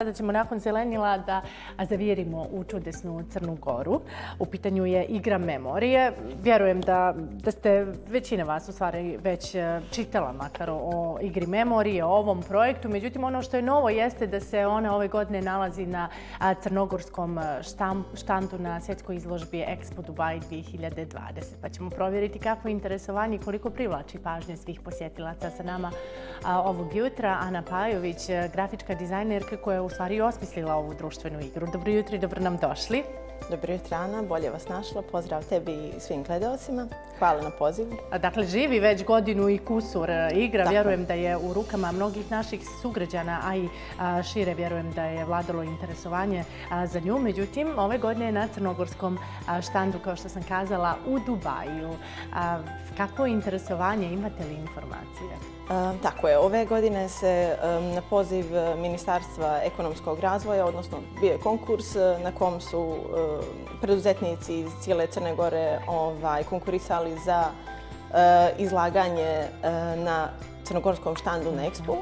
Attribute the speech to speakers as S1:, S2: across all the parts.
S1: Sada ćemo nakon zelenila da zavjerimo u čudesnu Crnu Goru. U pitanju je igra Memorije. Vjerujem da ste većina vas u stvari već čitala makar o igri Memorije, o ovom projektu. Međutim, ono što je novo jeste da se ona ove godine nalazi na crnogorskom štandu na svjetskoj izložbi Expo Dubai 2020. Pa ćemo provjeriti kako je interesovanje i koliko privlači pažnje svih posjetilaca. Sa nama ovog jutra Ana Pajović, grafička dizajnerka koja je u stvari osmislila ovu društvenu igru. Dobro jutro i dobro nam došli.
S2: Dobro jutro, Ana. Bolje vas našla. Pozdrav tebi i svim gledalcima. Hvala na pozivu.
S1: Dakle, živi već godinu i kusur igra. Vjerujem da je u rukama mnogih naših sugrađana, a i šire vjerujem da je vladalo interesovanje za nju. Međutim, ove godine je na crnogorskom štandu, kao što sam kazala, u Dubaju. Kako je interesovanje? Imate li informacije?
S2: Tako je. Ove godine se na poziv Ministarstva ekonomskog razvoja, odnosno bio je konkurs na kom su preduzetnici iz cijele Crne Gore konkurisali za izlaganje na crnogorskom štandu na Expo.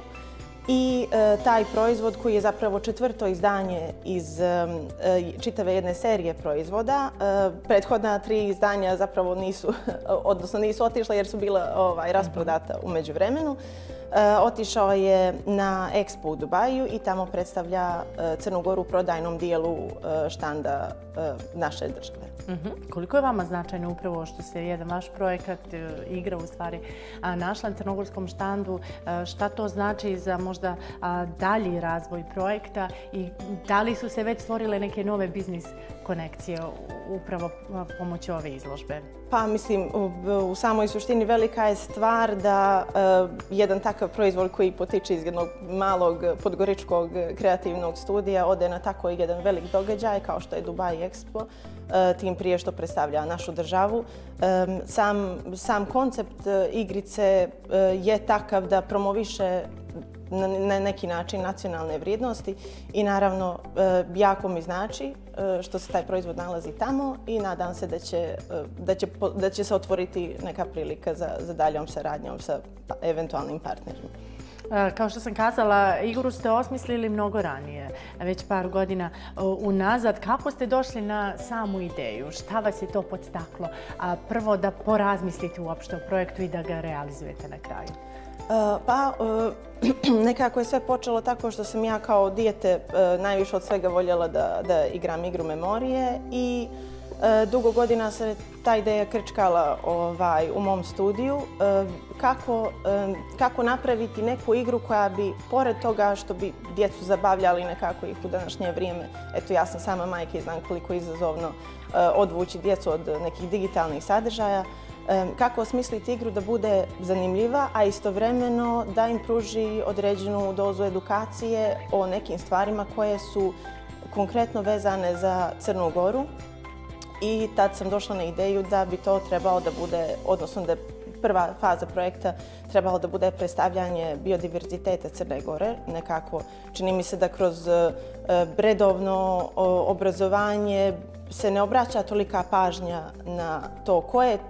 S2: I taj proizvod koji je zapravo četvrto izdanje iz čitave jedne serije proizvoda. Prethodna 3 izdanja zapravo nisu otišla jer su bila rasprodata u međuvremenu. Otišao je na Expo u Dubaju i tamo predstavlja Crnu Goru u prodajnom dijelu štanda naše države.
S1: Koliko je vama značajno upravo što se jedan vaš projekat, igra u stvari, našla na crnogorskom štandu? Šta to znači za možda dalji razvoj projekta i da li su se već stvorile neke nove biznis konekcije upravo pomoću ove izložbe?
S2: Pa mislim, u samoj suštini velika je stvar da jedan takav proizvod koji potiče iz jednog malog podgoričkog kreativnog studija ode na tako jedan velik događaj kao što je Dubai Expo, tim prije što predstavlja našu državu. Sam koncept igrice je takav da promoviše na neki način nacionalne vrijednosti i naravno jako mi znači što se taj proizvod nalazi tamo i nadam se da će se otvoriti neka prilika za daljom saradnjom sa eventualnim partnerima.
S1: Kao što sam kazala, igru ste osmislili mnogo ranije, već par godina unazad. Kako ste došli na samu ideju? Šta vas je to podstaklo? Prvo da porazmislite uopšte o projektu i da ga realizujete na kraju.
S2: Pa, nekako je sve počelo tako što sam ja kao dijete najviše od svega voljela da igram igru Memorije i dugo godina se ta ideja krčkala u mom studiju. Kako napraviti neku igru koja bi, pored toga što bi djecu zabavljali nekako ih u današnje vrijeme, eto ja sam sama majka i znam koliko je izazovno odvući djecu od nekih digitalnih sadržaja, kako osmisliti igru da bude zanimljiva, a istovremeno da im pruži određenu dozu edukacije o nekim stvarima koje su konkretno vezane za Crnu Goru. I tad sam došla na ideju da bi to trebalo da bude, odnosno da je prva faza projekta trebalo da bude predstavljanje biodiverziteta Crne Gore. Nekako čini mi se da kroz redovno obrazovanje se ne obraća tolika pažnja na to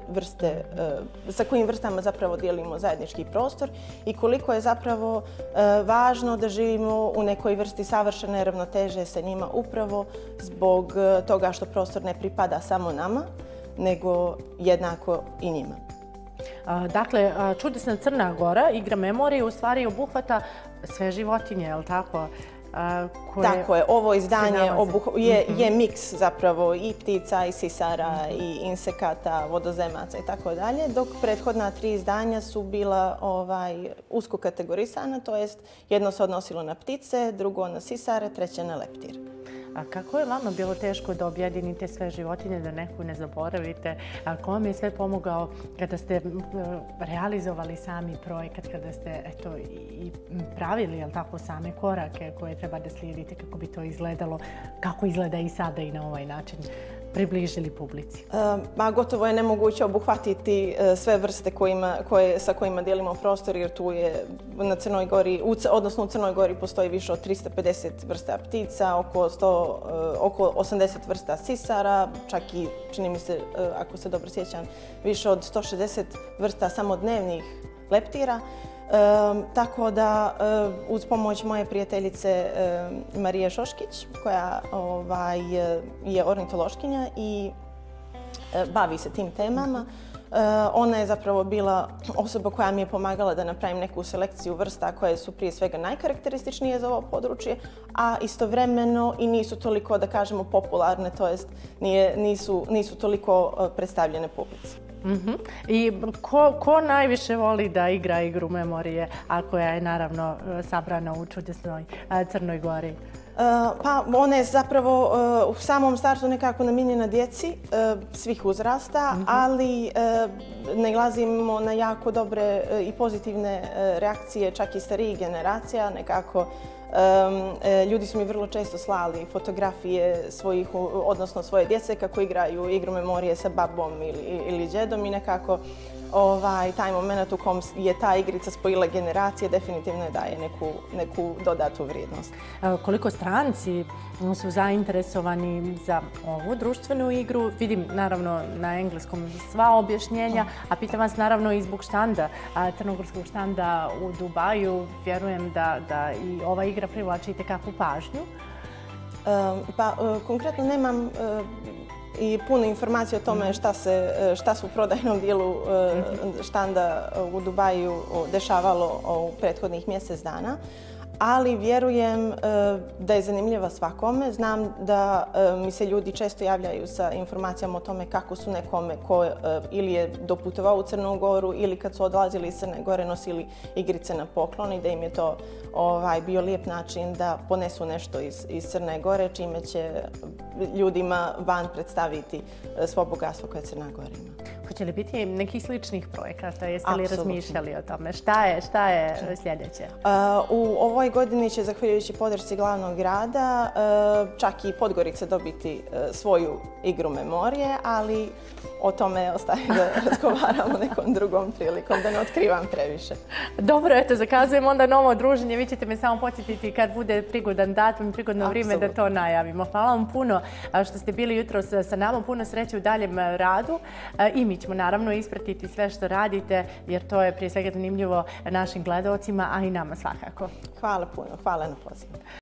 S2: sa kojim vrstama zapravo dijelimo zajednički prostor i koliko je zapravo važno da živimo u nekoj vrsti savršene ravnoteže sa njima upravo zbog toga što prostor ne pripada samo nama, nego jednako i njima.
S1: Dakle, čudesna Crna Gora, igra Memorije, u stvari obuhvata sve životinje, je li tako?
S2: Tako je, ovo izdanje je miks zapravo i ptica, i sisara, i insekata, vodozemaca i tako dalje, dok prethodna 3 izdanja su bila usko kategorisana, to jest jedno se odnosilo na ptice, drugo na sisare, treće na leptire.
S1: A kako je vama bilo teško da objedinite sve životinje, da neku ne zaboravite? Ko vam je sve pomogao kada ste realizovali sami projekat, kada ste i pravili same korake koje treba da slijedite kako bi to izgledalo, kako izgleda i sada i na ovaj način približili publici?
S2: Gotovo je nemoguće obuhvatiti sve vrste sa kojima dijelimo prostor, jer tu je na Crnoj Gori, odnosno u Crnoj Gori postoji više od 350 vrsta ptica, oko 80 vrsta sisara, čak i, čini mi se, ako se dobro sjećam, više od 160 vrsta samodnevnih leptira. Tako da uz pomoć moje prijateljice Marije Šoškić, koja je ornitološkinja i bavi se tim temama, ona je zapravo bila osoba koja mi je pomagala da napravim neku selekciju vrsta koje su prije svega najkarakterističnije za ovo područje, a istovremeno i nisu toliko, da kažemo, popularne, to jest nisu toliko predstavljene publici.
S1: I ko najviše voli da igra igru memorije, a koja je naravno sabrana u čudesnoj Crnoj Gori?
S2: Pa ona je zapravo u samom startu nekako namijenjena djeci svih uzrasta, ali nailazimo na jako dobre i pozitivne reakcije čak i starijih generacija. Nekako ljudi su mi vrlo često slali fotografije odnosno svoje djece kako igraju igru memorije sa babom ili djedom i nekako taj moment u kom je ta igrica spojila generacije definitivno je daje neku dodatu vrijednost.
S1: Koliko stranci su zainteresovani za ovu društvenu igru? Vidim naravno na engleskom sva objašnjenja, a pitam vas naravno i zbog štanda, crnogorskog štanda u Dubaju. Vjerujem da i ova igra privlači itekakvu pažnju.
S2: Pa konkretno nemam i puno informacije o tome šta se u prodajnom dijelu štanda u Dubaju dešavalo u prethodnih mjesec dana, ali vjerujem da je zanimljiva svakome. Znam da mi se ljudi često javljaju sa informacijama o tome kako su nekome ko ili je doputovao u Crnu Goru ili kad su odlazili iz Crne Gore nosili igrice na poklon i da im je to bio lijep način da ponesu nešto iz Crne Gore, čime će ljudima van predstaviti svo bogatstvo koje Crna Gora ima.
S1: Hoće li biti nekih sličnih projekata? Jeste li razmišljali o tome? Šta je sljedeće?
S2: U ovoj godini će, zahvaljujući podršci glavnog grada, čak i Podgorica dobiti svoju igru memorije, ali o tome ostaje da razgovaramo nekom drugom prilikom, da ne otkrivam previše.
S1: Dobro, eto, zakazujem onda novo druženje. Vi ćete me samo podsjetiti kad bude prigodan datum, prigodno vrijeme da to najavimo. Hvala vam puno što ste bili jutros sa nama. Puno sreće u daljem radu i mi ćemo naravno ispratiti sve što radite, jer to je prije svega zanimljivo našim gledaocima, a i nama svakako.
S2: Hvala puno, hvala na pozivu.